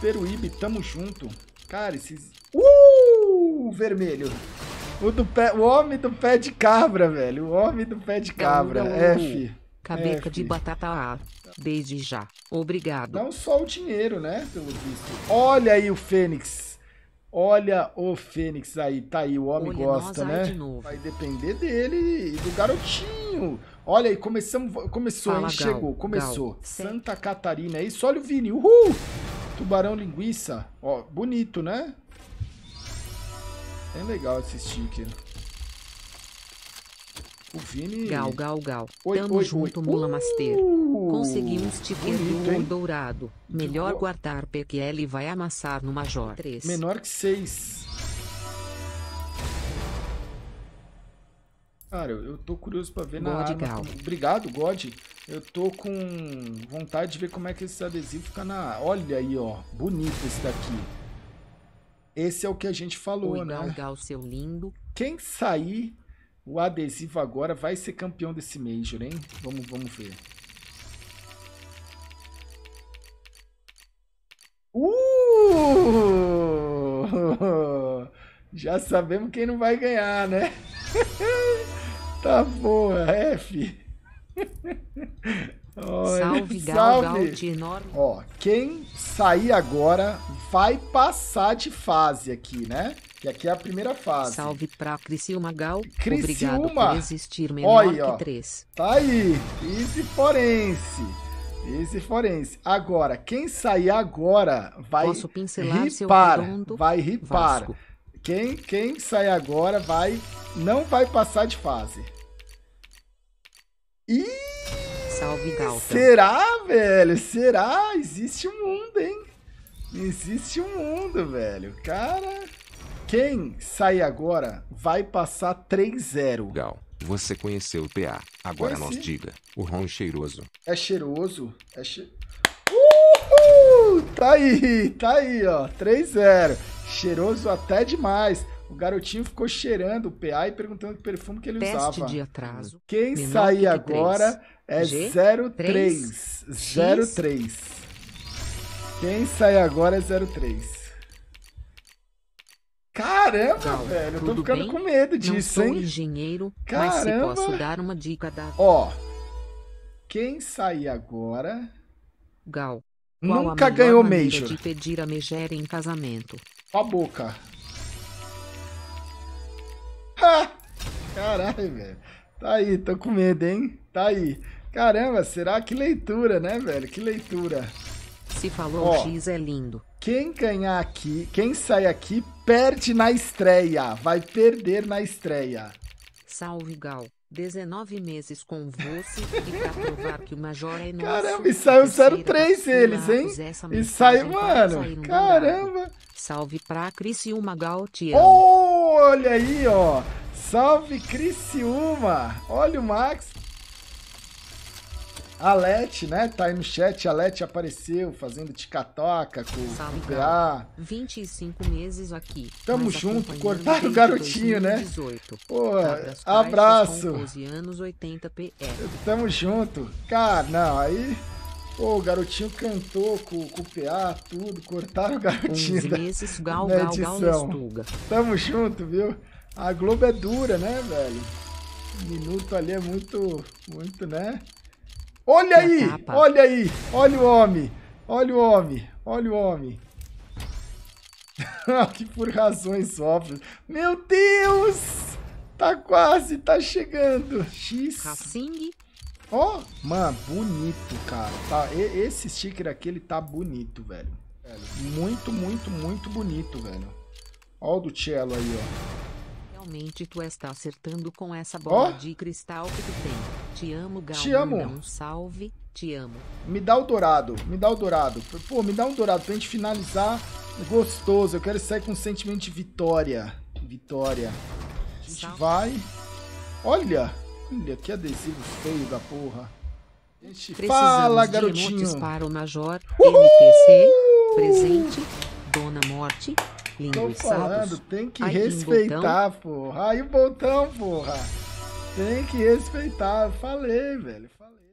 Peruíbe, tamo junto. Cara, esses... Vermelho. O homem do pé de cabra, velho. O homem do pé de cabra. F. Cabeça F. de batata A. Desde já. Obrigado. Não só o dinheiro, né? Pelo visto. Olha aí o Fênix. Olha o Fênix aí. Tá aí, o homem gosta, né? Vai depender dele e do garotinho. Olha aí, começou, Fala, hein? Chegou, Gal, começou. Gal. Santa Catarina, é isso? Olha o Vini. Uhul! Tubarão linguiça. Ó, bonito, né? Bem legal esse sticker. O Vini... Gal. Oi, Tamo oi, junto, oi. Mula Master. Consegui um sticker bonito, do hein? dourado. Melhor guardar PQL vai amassar no Major 3. Menor que 6. Cara, eu tô curioso pra ver na arma. Gal. Obrigado, God. Eu tô com vontade de ver como é que esse adesivo fica na... Olha aí, ó. Bonito esse daqui. Esse é o que a gente falou, Oi, né? Gal, seu lindo. Quem sair o adesivo agora vai ser campeão desse Major, hein? Vamos ver. Já sabemos quem não vai ganhar, né? Tá boa, F. Salve, Gal, enorme. Ó, quem sair agora vai passar de fase aqui, né? Que aqui é a primeira fase. Salve pra Criciúma, Gal. Criciúma. Obrigado por existir menor Olha, que 3. Tá aí. Easy Forense. Agora, quem sair agora vai Posso pincelar seu ripar. redondo? Vai ripar. Vasco. Quem sair agora não vai passar de fase. Ih! Salve, Gal. Será, velho? Será? Existe um mundo, hein? Existe um mundo, velho. Cara, quem sair agora vai passar 3-0. Gal, você conheceu o PA. Agora Conheci. nos diga. O Ron cheiroso. É cheiroso? Uhul! Tá aí, ó. 3-0. Cheiroso até demais. O garotinho ficou cheirando o PA e perguntando que perfume que ele usava. Teste de atraso. Quem Menor sair que agora 3. é G, 03. 03. Quem sair agora é 03. Caramba, Gal, velho. Eu tô tudo ficando bem? com medo Não disso, sou hein? engenheiro, Caramba. mas se posso dar uma dica da... Ó, quem sair agora... Gal. Nunca ganhou Major. De pedir a megera em casamento. Com a boca. Ha! Caralho, velho. Tá aí, tô com medo, hein? Tá aí. Caramba, será? Que leitura, né, velho? Que leitura. Se falou, Ó, X é lindo. Quem ganhar aqui, quem sair aqui, perde na estreia. Vai perder na estreia. Salve, Gal. 19 meses com você e pra provar que o Major é nosso. Caramba, e saiu 03 eles, hein? E saiu, mano. Caramba. Salve pra Criciúma, Gal, te amo. Olha aí, ó. Salve, Criciúma. Olha o Max. A Leti, né? Tá aí no chat. A Leti apareceu fazendo ticatoca com o PA. 25 meses aqui. Tamo junto. Cortaram o garotinho, 2018. né? Pô, Cabras abraço. Com 12 anos, 80 PR. Tamo junto. Cara, não, aí... Pô, o garotinho cantou com o PA, tudo. Cortaram o garotinho 11 meses, Gal, na Gal, edição. Lestuga. Tamo junto, viu? A Globo é dura, né, velho? O minuto ali é muito, né? Olha aí, olha aí, olha o homem, olha o homem, olha o homem. Que por razões óbvias. Meu Deus! Tá quase, tá chegando. X. Racing. Ó, mano, bonito, cara. Tá, esse sticker aqui, ele tá bonito, velho. Muito, muito, muito bonito, velho. Ó o do Cello aí, ó. Realmente tu está acertando com essa bola de cristal que tu tem. Te amo, Gal. Te amo. Um salve, te amo. Me dá o dourado, me dá o dourado. Pô, me dá um dourado pra gente finalizar gostoso. Eu quero sair com um sentimento de vitória. Vitória. A gente vai... Olha que adesivo feio da porra. A gente fala, garotinho. Para o Major, MTC, presente, Dona Morte, Tô falando, tem que respeitar, porra. Aí o botão, porra. Tem que respeitar. Falei, velho. Falei.